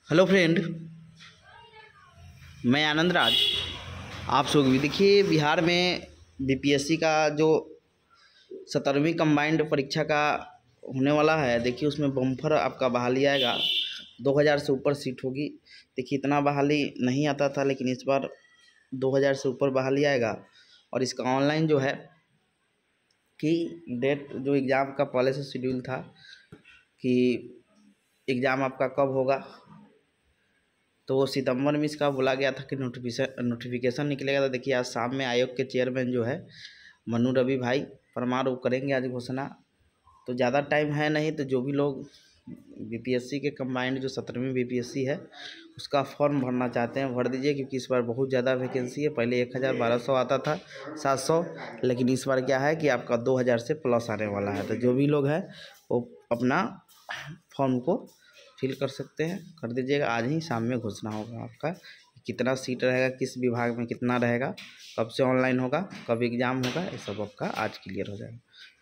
Hello friend, मैं आनंद राज। आप सब भी देखिए, बिहार में बीपीएससी का जो 17वीं कंबाइंड परीक्षा का होने वाला है। देखिए, उसमें बम्पर आपका बहाली आएगा। 2000 से ऊपर सीट होगी। देखिए, इतना बहाली नहीं आता था, लेकिन इस बार 2000 से ऊपर बहाली आएगा। और इसका ऑनलाइन जो है कि डेट, जो एग्ज़ाम का पहले से शेड्यूल था कि एग्ज़ाम आपका कब होगा, तो सितंबर में इसका बोला गया था कि नोटिफिकेशन निकलेगा। तो देखिए, आज शाम में आयोग के चेयरमैन जो है मनु रवि भाई परमार, वो करेंगे आज घोषणा। तो ज़्यादा टाइम है नहीं, तो जो भी लोग बीपीएससी के कंबाइंड जो 17वीं बीपीएससी है उसका फॉर्म भरना चाहते हैं भर दीजिए, क्योंकि इस बार बहुत ज़्यादा वैकेंसी है। पहले 1200 आता था, 700, लेकिन इस बार क्या है कि आपका 2000 से प्लस आने वाला है। तो जो भी लोग हैं वो अपना फॉर्म को फिल कर सकते हैं, कर दीजिएगा। आज ही शाम में घोषणा होगा आपका कितना सीट रहेगा, किस विभाग में कितना रहेगा, कब से ऑनलाइन होगा, कब एग्ज़ाम होगा, ये सब आपका आज क्लियर हो जाएगा।